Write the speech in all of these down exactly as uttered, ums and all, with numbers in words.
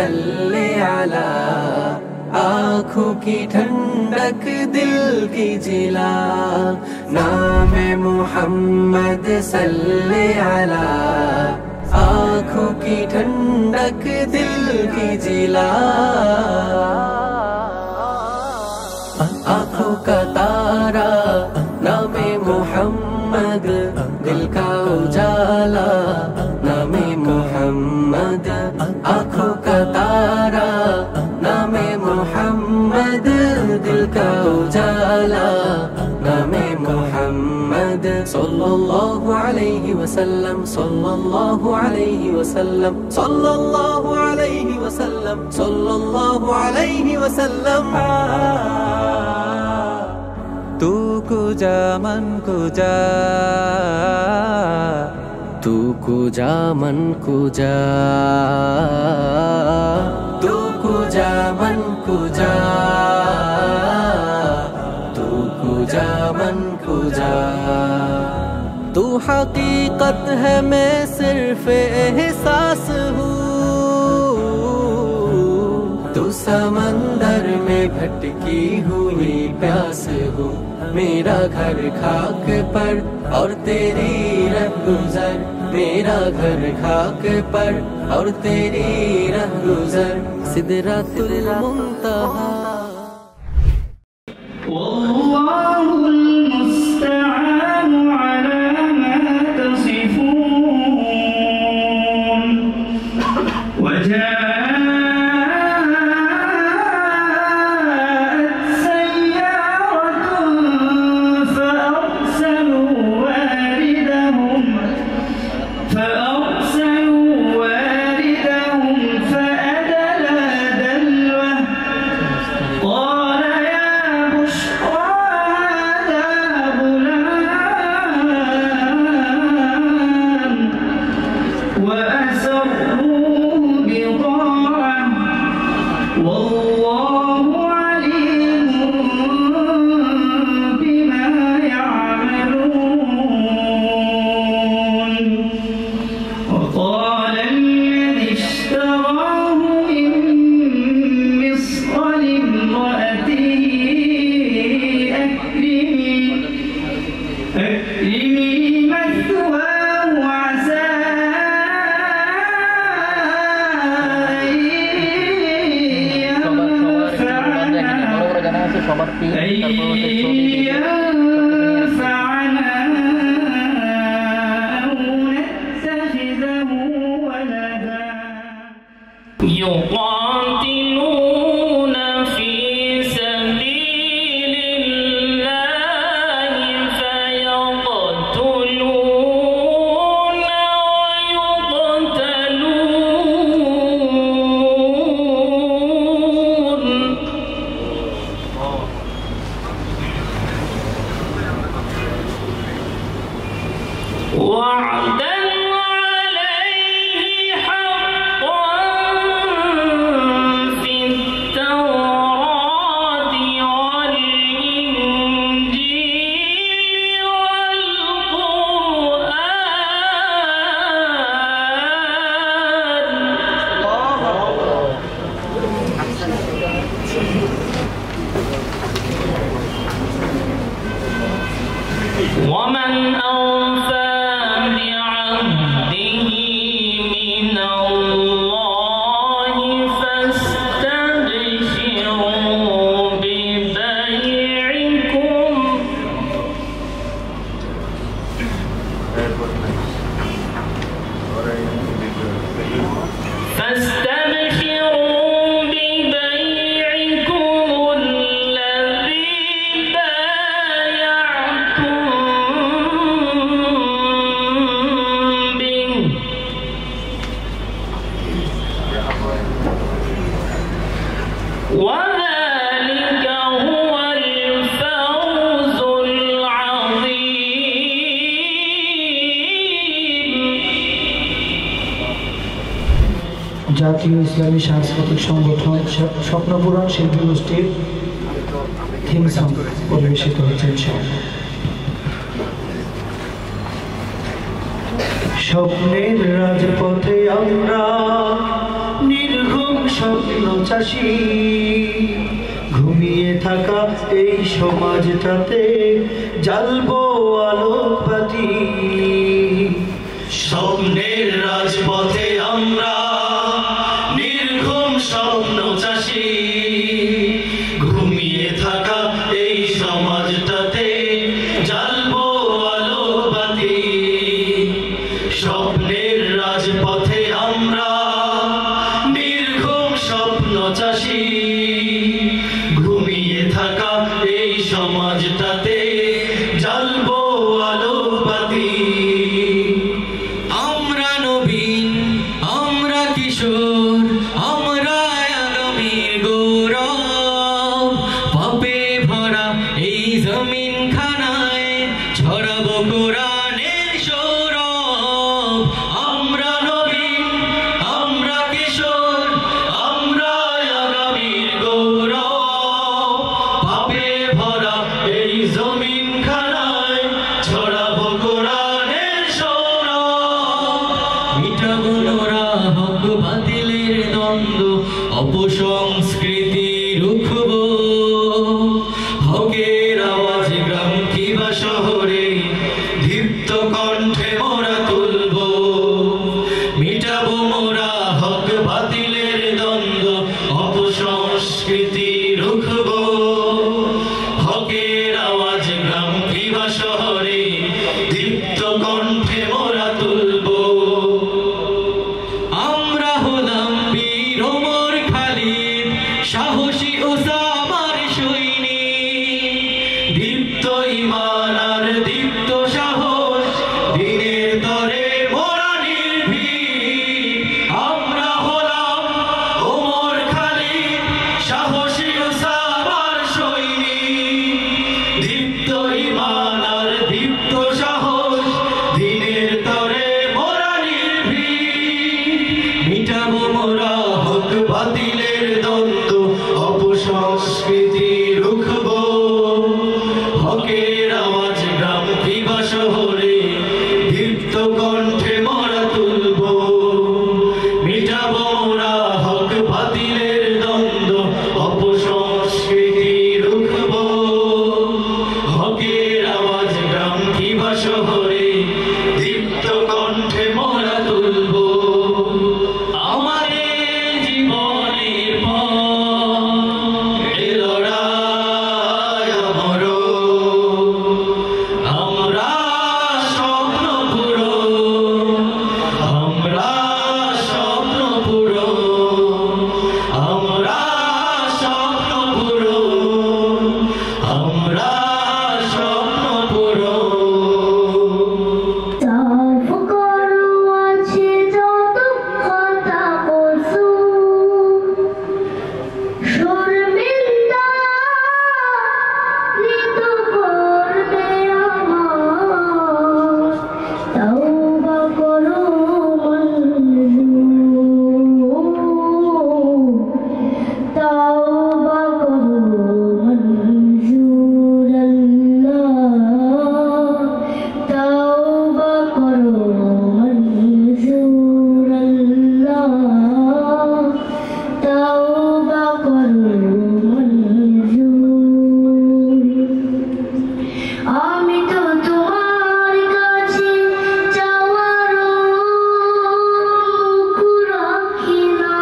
सल्ले अला, आँखों की ठंडक दिल की जिला, नामे मोहम्मद सल्ले अला, आँखों की ठंडक दिल की जिला। आँखों का तारा नामे मोहम्मद, दिल का उजाला नामे मोहम्मद। आँखों का तारा नामे मोहम्मद, दिल का उजाला नामे मोहम्मद। सल्लल्लाहु अलैहि वसल्लम, सल्लल्लाहु अलैहि वसल्लम, सल्लल्लाहु अलैहि वसल्लम, सल्लल्लाहु अलैहि वसल्लम। तू कुजा मन कुजा, तू कुजा मन कुजा, तू कुजा मन कुजा, तू कुजा मन कुजा। तू हकीकत है मैं सिर्फ एहसास हूँ, तू समंदर में भटकी हुई प्यास हूँ। मेरा घर खाक पर और तेरी रहगुज़र, मेरा घर खाक पर और तेरी रहगुज़र। सिदरतुल मुंतहा। वल्लाहुल मुस्तआनु अला मा तसिफून। वजाअत सय्यारतुन फअरसलू वारिदहुम फअरसलू वारिदहुम फअदला दल्वह قال يا بشرى هذا غلام وأسروه بضاعة والله عليم بما يعملون. وقال الذي اشتراه من مصر لامرأته أكرمي أكرمي مثواه عسى أن ينفعنا أن ينفعنا أو نتخذه ولدا. يقاتلون في سبيل الله فيقتلون ويقتلون. وعدا عليه حقا في التوراة والإنجيل والقرآن. ومن أوفى بعهده من الله فاستبشروا ببيعكم فاستبشروا ببيعكم الذي بايعتم به وذلك هو الفوز العظيم. জাতীয় ইসলামী সাংস্কৃতিক সংগঠন স্বপ্নপূরণ শিল্পী গোষ্ঠীর থিম সং পরিবেশিত হচ্ছে ইনশাআল্লাহ। স্বপ্নের রাজপথে আমরা নির্ঘুম স্বপ্ন চাষী ঘুমিয়ে থাকা এই সমাজটাতে জ্বালবো আলোকবাতি স্বপ্নের রাজপথে আমরা নির্ঘুম স্বপ্ন চাষী ঘুমিয়ে থাকা এই সমাজটাতে জ্বালবো আলোকবাতি স্বপ্নের রাজপথে আমরা নির্ঘুম স্বপ্ন চাষী ঘুমিয়ে থাকা এই সমাজটাতে জ্বালবো আলোকবাতি আমরা নবীন আমরা কিশোর আমরা আগামীর গৌরব পাপে ভরা এই জমিন খানায় ছড়াবো কোরআনের সৌরভ আমরা নবীন আমরা কিশোর আমরা আগামীর গৌরব পাপে ভরা এই জমিন খানায় ছড়াবো কোরআনের সৌরভ মিটাবো মোরা হক বাতিলের দ্বন্দ্ব অপসংস্কৃতি রুখবো হকের আওয়াজ গ্রাম কিবা শহরে দীপ্ত কণ্ঠে মোরা তুলবো মিটাবো মোরা হক বাতিলের দ্বন্দ্ব অপসংস্কৃতি রুখবো হকের আওয়াজ গ্রাম কিবা শহরে দীপ্ত কণ্ঠে মোরা তুলবো আমরা হলাম বীর ওমর খালিদ সাহসী ওসামার সৈনিক দীপ্ত ঈমান আর দীপ্ত সাহস দিনের তরে মোরা নির্ভীক আমরা হলাম ওমর খালিদ সাহসী ওসামার সৈনিক দীপ্ত ঈমান আর দীপ্ত সাহস দিনের তরে মোরা নির্ভীক মিটাবো মোরা হক বাতিলের দ্বন্দ্ব অপসংস্কৃতি রুখবো হকের আওয়াজ গ্রাম কিবা শহরে দীপ্ত কণ্ঠে মোরা তুলবো মিটাবো মোরা হক বাতিলের দ্বন্দ্ব অপসংস্কৃতি রুখবো হকের আওয়াজ গ্রাম কিবা শহরে দীপ্ত কণ্ঠে মোরা তুলবো আমাদের জীবনের পথ এ লড়াই অমরণ আমরা স্বপ্ন পূরণ আমরা স্বপ্ন পূরণ আমরা স্বপ্ন পূরণ আমরা স্বপ্ন পূরণ তাফ করো আছে যত কথা কসু শর্মিন্দা নিত করবে আমার তাওবা করো মঞ্জুর তাওবা করো মঞ্জুর আল্লাহ তাওবা করো মঞ্জুর আল্লাহ তাওবা করো মঞ্জুর আমি তো তোমার কাছে চাওয়ার মুখ রাখি না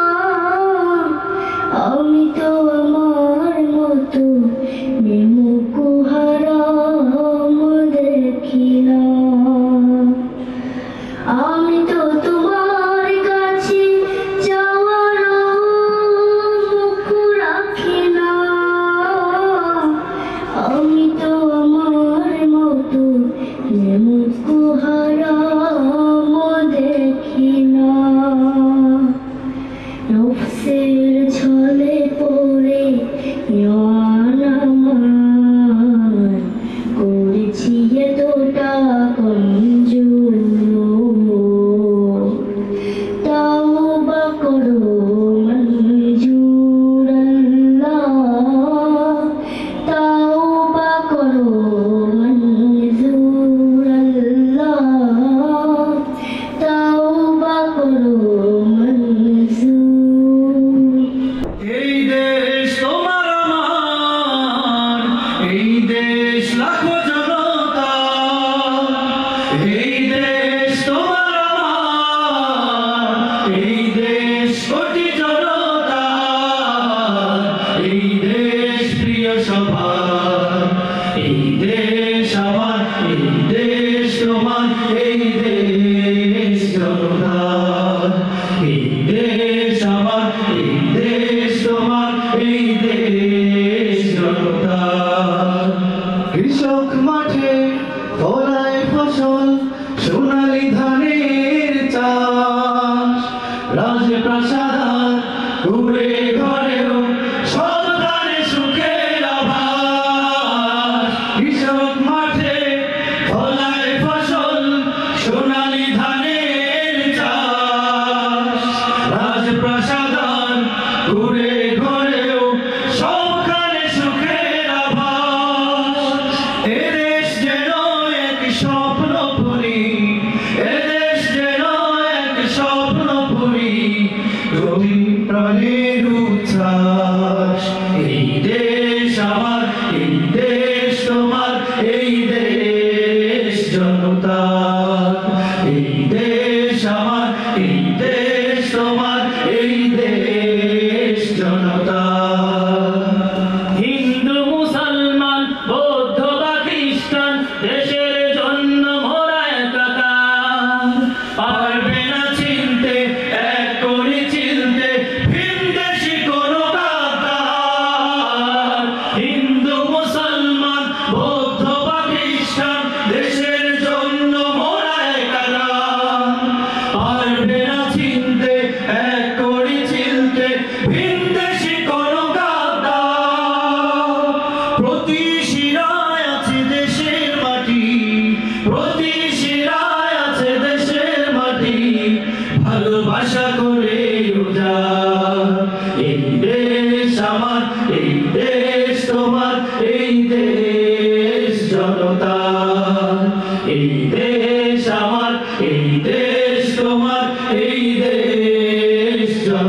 আমি তো আমার মতো বিমুখ হারাম দেখি না আমি তো তোমার কাছে চাওয়ার মুখ রাখি না আমি তো আমার মতো বিমুখ হারাম দেখি না নফসের ছলে পড়ে ইয়ানাম ঘরেও সব প্রাণে সুখের আভাস। কৃষক মাঠে ফলায় ফসল, সোনালী ধানের চাষ। রাজপ্রাসাদ ঘুরে ঘরেও সবখানে সুখের আভাস। এদেশ যেন এক স্বপ্নপুরী, এদেশ যেন এক স্বপ্নপুরী, রবি প্রাণের উচ্ছ্বাস। এই দেশ আমার, এই দেশ তোমার, এই দেশ জনতার। এই দেশ আমার, এই দেশ তোমার, এই দেশ জনতার। হিন্দু মুসলমান বৌদ্ধ বা খ্রিস্টান দেশের জন্য মোরা একাকার। পারবে না চিনতে এক করে চিনতে ভিনদেশি কোনো গাদ্দার। হিন্দু মুসলমান বৌদ্ধ বা খ্রিস্টান দেশের জন্য মোরা একাকার। পারবে না চিনতে এক করে চিনতে ভিনদেশি কোনো গাদ্দার। প্রতি শিরায় আছে দেশের মাটি, প্রতি শিরায় আছে দেশের মাটি, ভালোবাসা করে উজাড়। এই দেশ আমার, এই দেশ তোমার, এই দেশ জনতার। এই দেশ আমার, এই দেশ তোমার, এই দেশ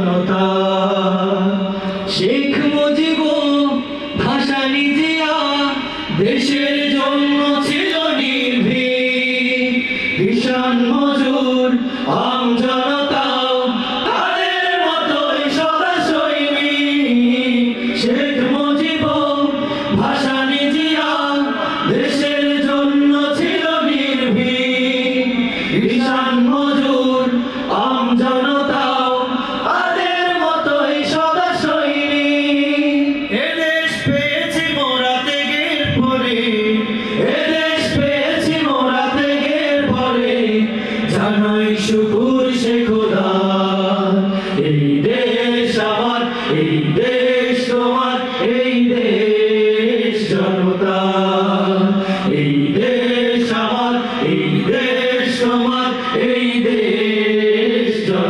জনতার। শেখ মুজিব ভাসানী জিয়া দেশের জন্য ছিল নির্ভীক। কিষাণ মজুর আম জনতাও তাদের মতোই সদা সৈনিক। শেখ মুজিব ভাসানী জিয়া দেশের জন্য ছিল নির্ভীক। কিষাণ মজুর আম জনতাও তাদের মতোই সদা সৈনিক। এদেশ পেয়েছি মোরা ত্যাগের পরে, এদেশ পেয়েছি মোরা ত্যাগের পরে, জানাই শুকুর সে খোদার। এই দেশ আমার, এই দেশ তোমার, এই দেশ জনতার। এই দেশ আমার, এই দেশ তোমার, এই দেশ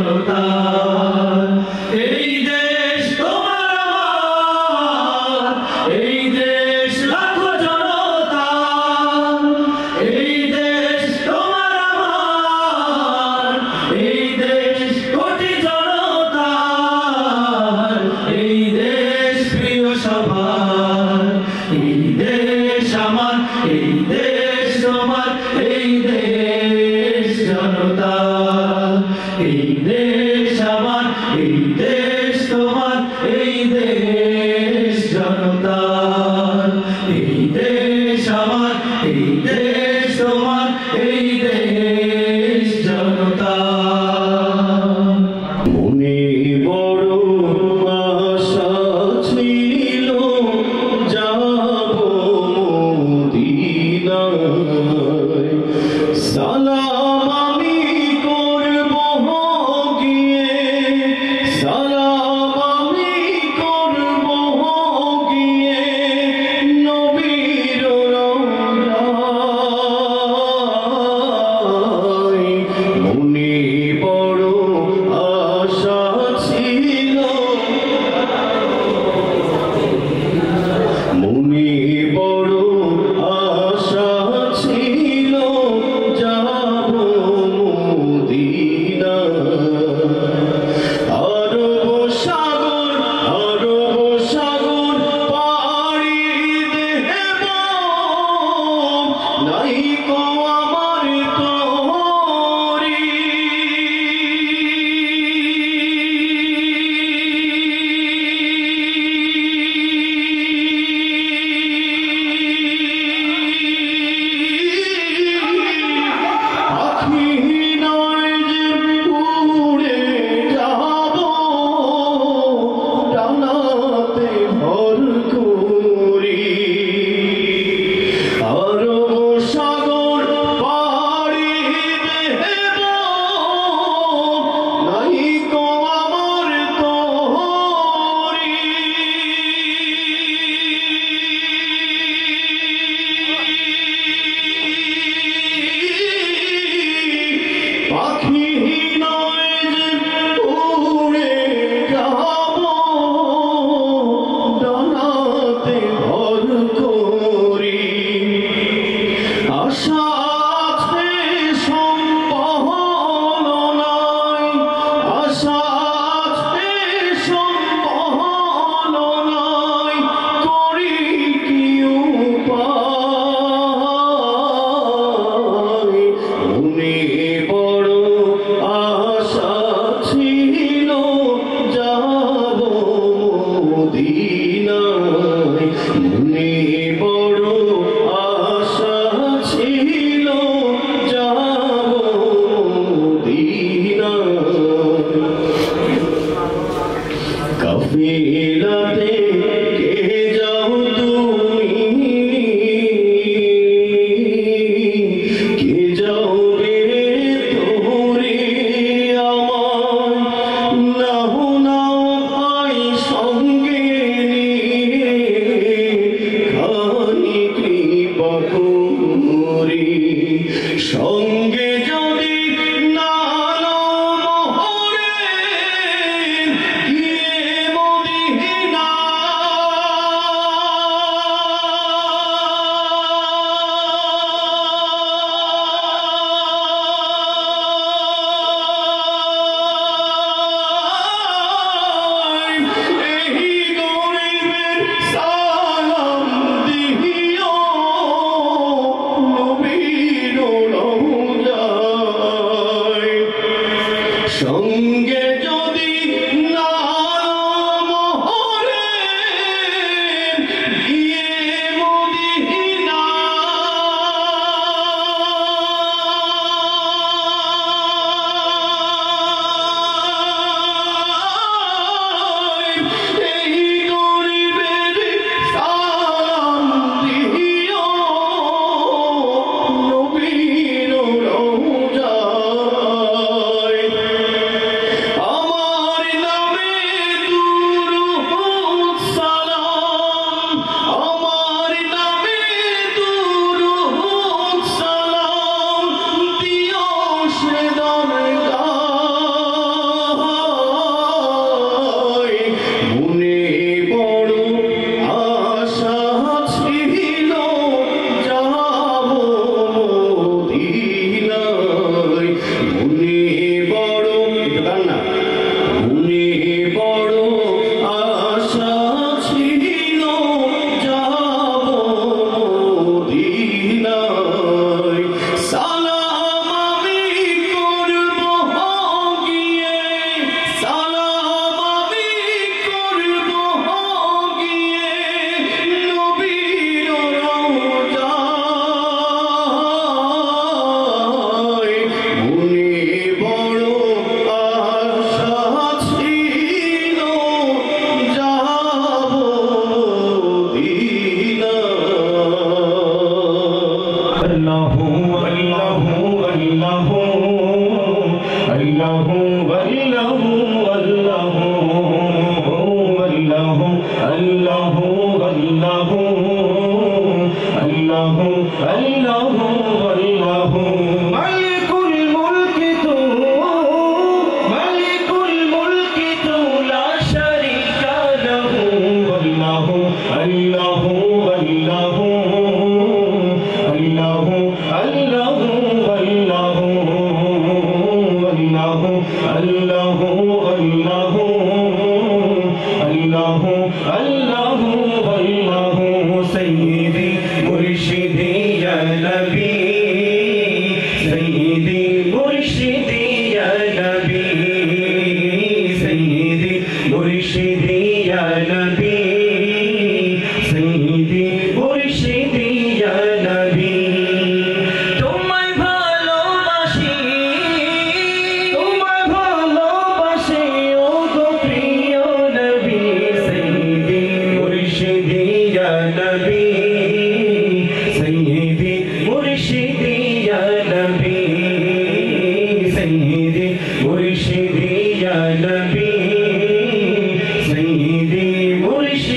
জনতার। এই দেশ তোমার আমার, এই দেশ লাখো জনতার। এই দেশ তোমার আমার, এই দেশ কোটি জনতার। এই দেশ প্রিয় সবার। এই দেশ আমার, এই দেশ তোমার, এই দেশ জনতার। এই দেশ আমার, এই দেশ তোমার, এই দেশ জনতার। এই দেশ আমার, এই দেশ তোমার, এই দেশ জনতার। মনে বড় আশা ছিল নীলাতে কে যাও তুমি, কে যাও রে তোরে আমার, নাও নাও পাই সঙ্গে নিয়ে, খানি কৃপা করি সঙ্গে যদি না নাও মোহরে, গিয়ে মদিনা এই গরিবের সালাম দিও, নবীর রওজায় সঙ্গে যদি না মোহরে, গিয়ে মদিনা এই গরিবের সালাম দিও, নবীর রওজায় আমার নামে দুরূদ সালাম, আমার নামে দুরূদ সালাম দিও সে দরগায়। মনে বড় আশা ছিল যাব মদিনায়, মনে বড় একটু গান না, মনে বড় আশা ছিল যাব মদিনায়। সালাম আমি করব গিয়ে, সালাম আমি করব গিয়ে, নবীর রওজায়। মনে বড় আশা ছিল যাব মদিনা। আল্লাহু আল্লাহু আল্লাহু আল্লাহু আল্লাহু আল্লাহু আল্লাহু আল্লাহু আল্লাহু আল্লাহু আল্লাহু আল্লাহু মালিকুল মুলকি তু, মালিকুল মুলকি তু লা শারীকা লাহু, আল্লাহু আল্লাহু আল্লাহু আল্লাহু আল্লাহু আল্লাহু আল্লাহু আল্লাহু আল্লাহু আল্লাহু আল্লাহু আল্লাহু সাইয়্যিদি মুরশিদি ইয়া নবী, সাইয়্যিদি মুরশিদি ইয়া নবী, সাইয়্যিদি মুরশিদি ইয়া নবী, সাইয়্যিদি মুরশিদি ইয়া নবী। তোমায় ভালোবাসি, তোমায় ভালোবাসি ও গো প্রিয় নবী, সাইয়্যিদি মুরশিদি ইয়া নবী, সাইয়্যিদি মুরশিদি ইয়া নবী, সাইয়্যিদি মুরশিদি ইয়া নবী, সাইয়্যিদি মুরশিদি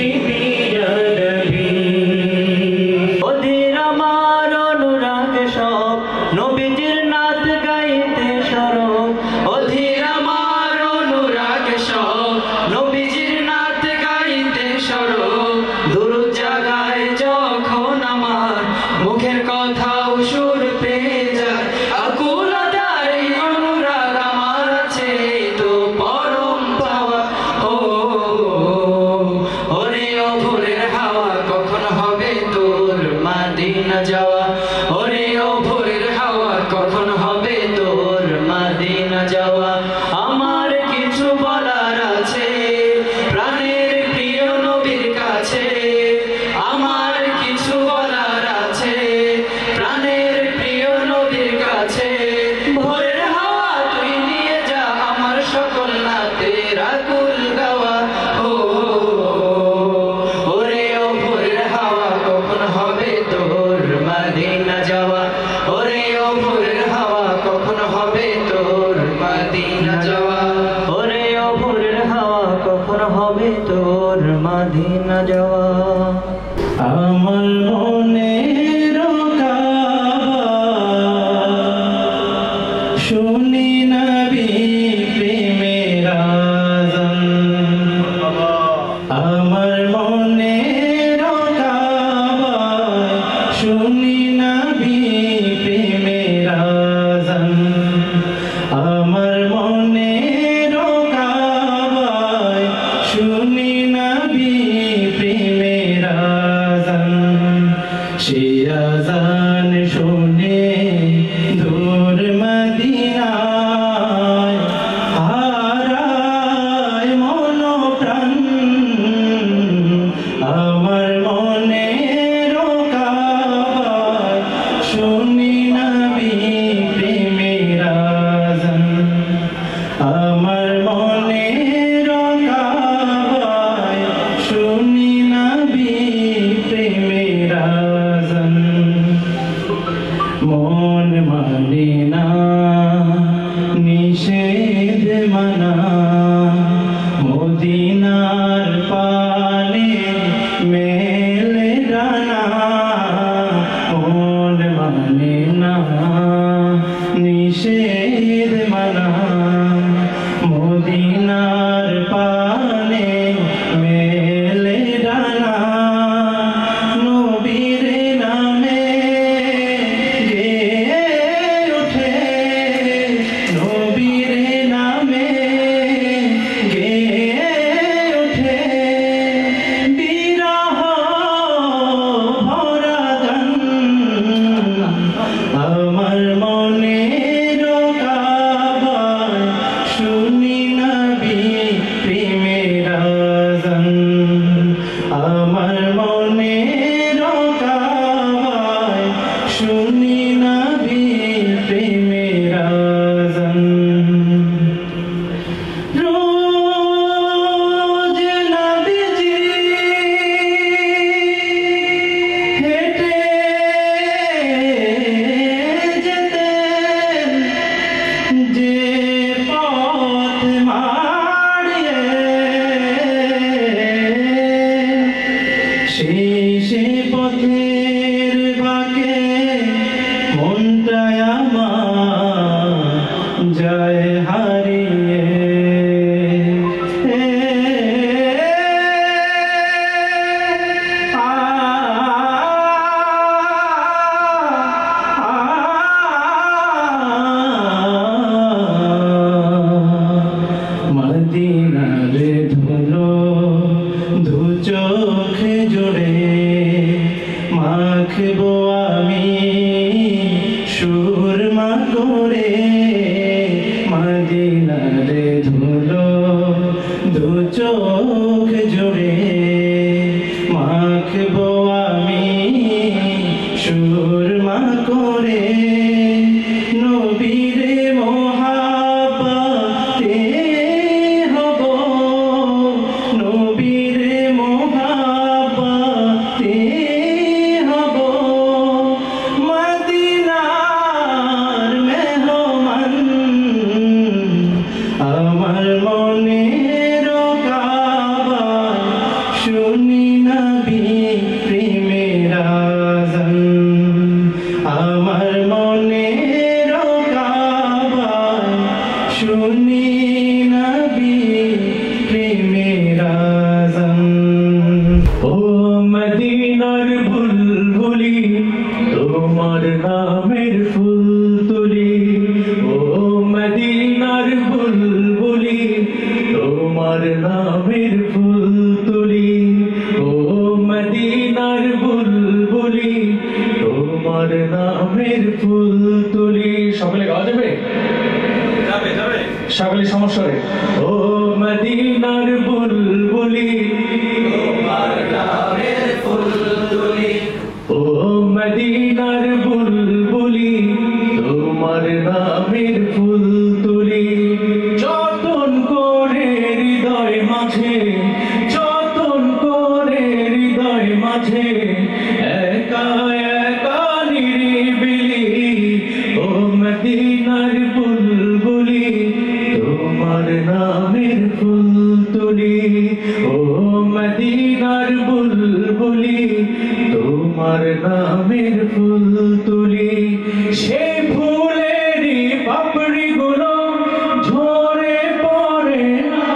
হবে তোর মদিনা যাওয়া। আমার মনের কাবা শুনি নবী প্রেমের আযান। আমার মনের কাবা শুনি নবী প্রেমের আযান। আমার মনের কাবা শুনি নবী প্রেমের আযান। সে আযান শুনে দূর মদিনায় হারায় মন প্রাণ। আমার মনের কাবায় শুনি নবী প্রেমের আযান। আমার মনের কাবায় শুনি নবী প্রেমের আযান। মন মানে না নিষেধ মানা, মদিনার পানে মেলে ডানা। মন মানে না নিষেধ মানা, মদিনার পানে মেলে ডানা। নবীর নামে গেয়ে ওঠে, নবীর নামে গেয়ে ওঠে বিরহ ভরা গান। আমার মনের কাবায় শুনি নবী প্রেমের আযান। আমার মনের কাবায় শুনি নবী প্রেমের আযান। রোজ নবীজি হেঁটে যেতেন যে পথ মাড়িয়ে, সেই সে পথের বাঁকে মনটায় আমার যায় হারিয়ে। আ মদিনার ধুলো দু চোখ জুড়ে মাখবো আমি সুরমা করে। মদিনার ধুলো দু চোখ জুড়ে মাখবো আমি সুরমা করে। নবীর মোহাব্বতে হব, নবীর মোহাব্বতে হব মদিনার মেহমান। আমার মনের কাবায় শুনি নবী প্রেমের আযান। আমার মনের কাবায় শুনি নবী প্রেমের আযান। ও মদিনার বুলবুলি তোমার নামের ফুল তুলি। ও মদিনার বুলবুলি তোমার নামের ফুল তুলি। ও মদিনার বুলবুলি তোমার নামের ফুল তুলি। সকলে গাওয়া যাবে? সকলে সমস্বরে। ও মদিনার বুলবুলি তোমার নামের ফুল তুলি। ও মদিনার বুলবুলি তোমার নামের ফুল তুলি। যতন করে হৃদয় মাঝে, যতন করে হৃদয় মাঝে একা একা নিরিবিলি। ও মদিনার বুলবুলি তোমার নামের ফুল ও মদিনার বুলবুলি তোমার নামের ফুল তুলি সেই ফুলেরই পাপড়িগুলো ঝরে পড়ে না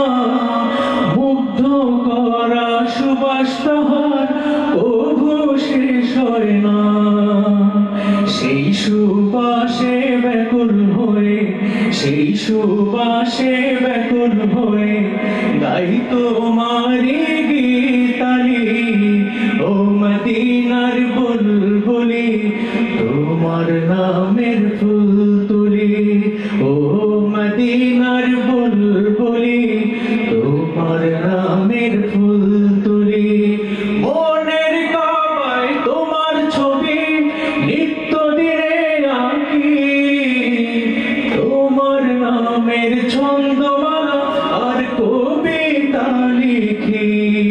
মুগ্ধ করা সুবাস তোমার কভু শেষ হয় না সেই সুবাসে ব্যাকুল হয়ে সেই সুবাসে ব্যাকুল হয়ে গাই তোমারি গীতালি ও মদিনার বুলবুলি তোমার নামের ফুল তুলি ও মদিনার বুলবুলি তোমার নামের ফুল তুলি মনের কাবায় তোমার ছবি নিত্য দিনে আঁকি তোমার নামের ছন্দমালা আর কবিতা লিখি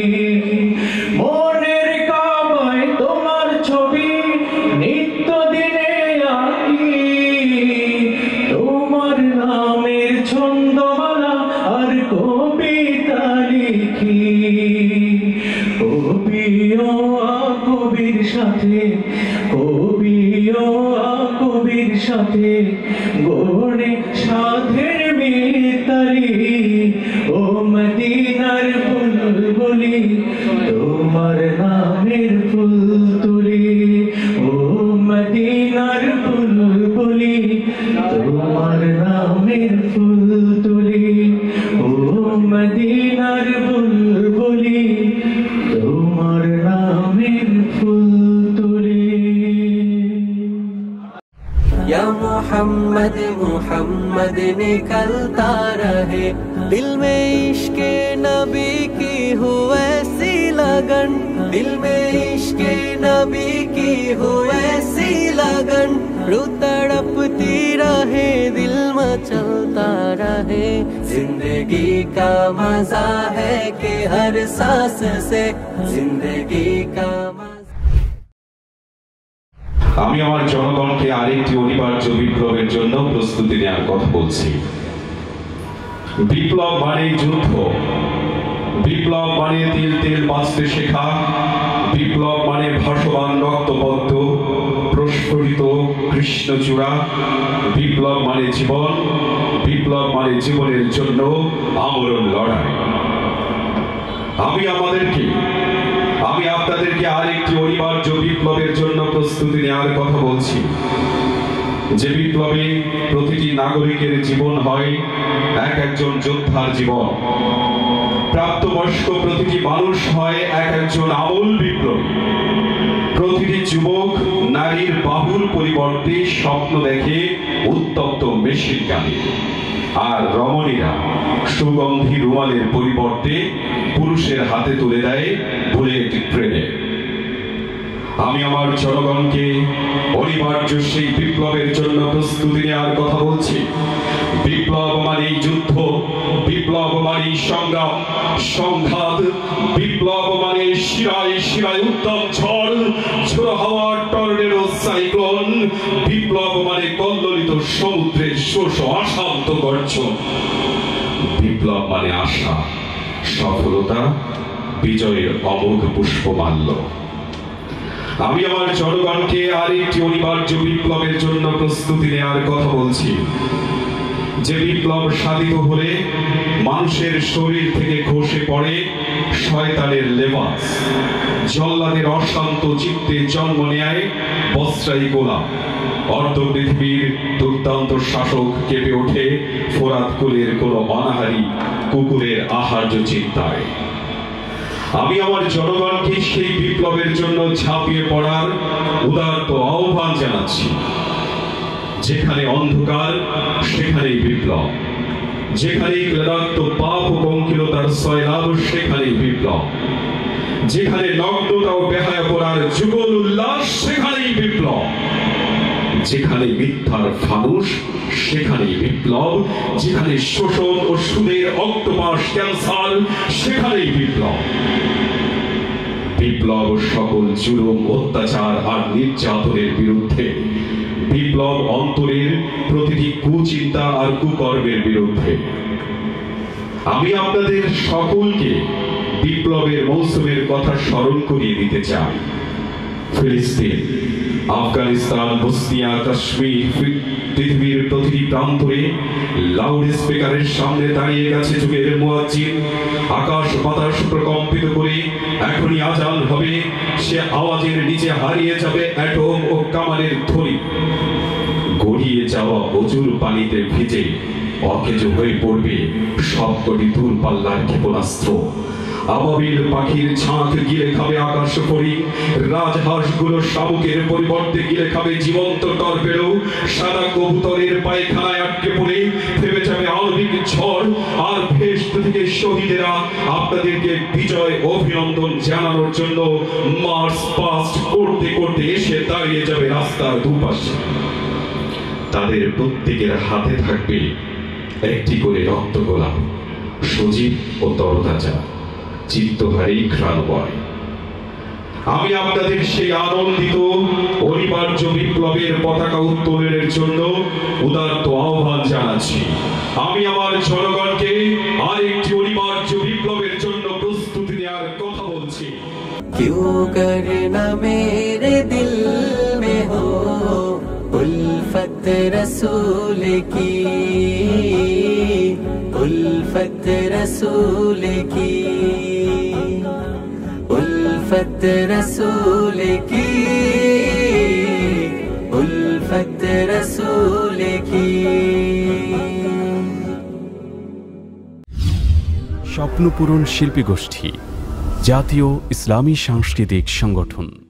মনের কাবায় তোমার ছবি নিত্য দিনে আঁকি তোমার নামের ছন্দমালা আর কবিতা লিখি কবিও কবির সাথে কবিও কবির সাথে গড়ে সাধের মিতালি ও মদিনার বুলবুলি তোমার নামের ফুল তুলি ও মদিনার বুলবুলি তোমার নামের ফুল তুলি ও মদিনার বুলবুলি তোমার নামের ফুল তুলি या मोहम्मद मोहम्मद निकलता रहे दिल में इश्क नबी की हो ऐसी लगन दिल में इश्क नबी की हो ऐसी लगन रू तड़पती रहे दिल मचलता रहे जिंदगी का मजा है कि हर सांस से जिंदगी का আমি আমার জনগণকে আরেকটি অনিবার্য বিপ্লবের জন্য প্রস্তুতি নেওয়ার কথা বলছি। বিপ্লব মানে যুদ্ধ, বিপ্লব মানে তিল তিল বাঁচতে শেখা, বিপ্লব মানে ভাসমান রক্তপদ্ম প্রস্ফুটিত কৃষ্ণচূড়া, বিপ্লব মানে জীবন, বিপ্লব মানে জীবনের জন্য আমরণ লড়াই। আমি আমাদেরকে আমি আপনাদেরকে আরেকটি অনিবার্য বিপ্লবের জন্য প্রস্তুতি নেওয়ার কথা বলছি, যে বিপ্লবে প্রতিটি নাগরিকের জীবন হয় এক একজন যোদ্ধার জীবন, প্রাপ্তবয়স্ক প্রতিটি মানুষ হয় এক একজন আমূল বিপ্লবী, প্রতিটি যুবক নারীর বাহুর পরিবর্তে স্বপ্ন দেখে উত্তপ্ত মেশিন গানে, আর রমণীরা সুগন্ধি রুমালের পরিবর্তে পুরুষের হাতে তুলে দেয় বুলেট ট্রেনে। আমি আমার জনগণকে অনিবার্য সেই বিপ্লবের জন্য প্রস্তুতি নেওয়ার কথা বলছি। বিপ্লব মানে যুদ্ধ, বিপ্লব মানে সংগ্রাম সংঘাত, বিপ্লব মানে শিরায় শিরায় উত্তম ঝড়, ঝোড়ো হাওয়ার টর্নেডো সাইক্লোন, বিপ্লব মানে কল্লোলিত সমুদ্রের শোষ অশান্ত গর্জন, বিপ্লব মানে আশা, সফলতা, বিজয়ের অমোঘ পুষ্পমাল্য। আমি আমার জনগণকে আরেকটি অনিবার্য বিপ্লবের জন্য প্রস্তুতি নেওয়ার কথা বলছি, যে বিপ্লব সাধিত হলে মানুষের শরীর থেকে খসে পড়ে শয়তানের লেবাস, জল্লাদের অশান্ত চিত্তে জন্ম নেয় বস্ত্রায়ী গোলাম, অর্ধ পৃথিবীর দুর্দান্ত শাসক কেঁপে ওঠে ফোরাত কুলের কোন অনাহারী কুকুরের আহার্য চিন্তায়। আমি আমার জনগণকে সেই বিপ্লবের জন্য ঝাঁপিয়ে পড়ার উদারত আহ্বান জানাচ্ছি। যেখানে অন্ধকার সেখানেই বিপ্লব, যেখানে ক্লেদাক্ত পাপ ও পঙ্কিলতার সয়লাভ সেখানেই বিপ্লব, যেখানে নগ্নতা ও বেহায়াপনার যুগল উল্লাস সেখানেই বিপ্লব, যেখানে মিথ্যার ফানুষ সেখানেই বিপ্লব, যেখানে শোষণ ও সুদের অক্টোপাস ক্যান্সার সেখানেই বিপ্লব। বিপ্লব সকল জুলুম অত্যাচার আর নির্যাতনের বিরুদ্ধে, বিপ্লব অন্তরের প্রতিটি কুচিন্তা আর কুকর্মের বিরুদ্ধে। আমি আপনাদের সকলকে বিপ্লবের মৌসুমের কথা স্মরণ করিয়ে দিতে চাই। ফিলিস্তিন, আফগানিস্তান, বসনিয়া, কাশ্মীর, পৃথিবীর প্রতিটি প্রান্তরে লাউড স্পিকারের সামনে দাঁড়িয়ে গেছে যুগের মুয়াজ্জিন। আকাশ বাতাস প্রকম্পিত করে এখনই আজান হবে, সে আওয়াজের নিচে হারিয়ে যাবে অ্যাটম ও কামানের ধ্বনি। গড়িয়ে যাওয়া অজুর পানিতে ভিজে অকেজো হয়ে পড়বে সবকটি দূরপাল্লার ক্ষেপণাস্ত্র। আবাবিল পাখির ঝাঁক গিলে খাবে আকাশ ফড়িং, রাজহাঁসগুলো শামুকের পরিবর্তে গিলে খাবে জীবন্ত টর্পেডো। সাদা কবুতরের পায়খানায় আটকে পড়ে থেমে যাবে আণবিক ঝড়। আর ভেস্ট থেকে শহীদেরা আপনাদেরকে বিজয় অভিনন্দন জানানোর জন্য মার্চ পাস্ট করতে করতে এসে দাঁড়িয়ে যাবে রাস্তার দুপাশে। তাদের প্রত্যেকের হাতে থাকবে একটি করে রক্ত গোলাপ, সজীব ও তরতাজা, চিত্তহারী ঘ্রাণময়। আমি আপনাদের সেই আনন্দিত অনিবার্য বিপ্লবের পতাকা উত্তোলনের জন্য উদাত্ত আহ্বান জানাচ্ছি। আমি আমার জনগণকে আরেকটি অনিবার্য বিপ্লবের জন্য প্রস্তুতি নেওয়ার কথা বলছি। क्यों करना मेरे दिल में हो उल्फत रसूल की, उल्फत रसूल की, उल्फत रसूल की, उल्फत रसूल की। স্বপ্নপূরণ শিল্পী গোষ্ঠী জাতীয় ইসলামী সাংস্কৃতিক সংগঠন।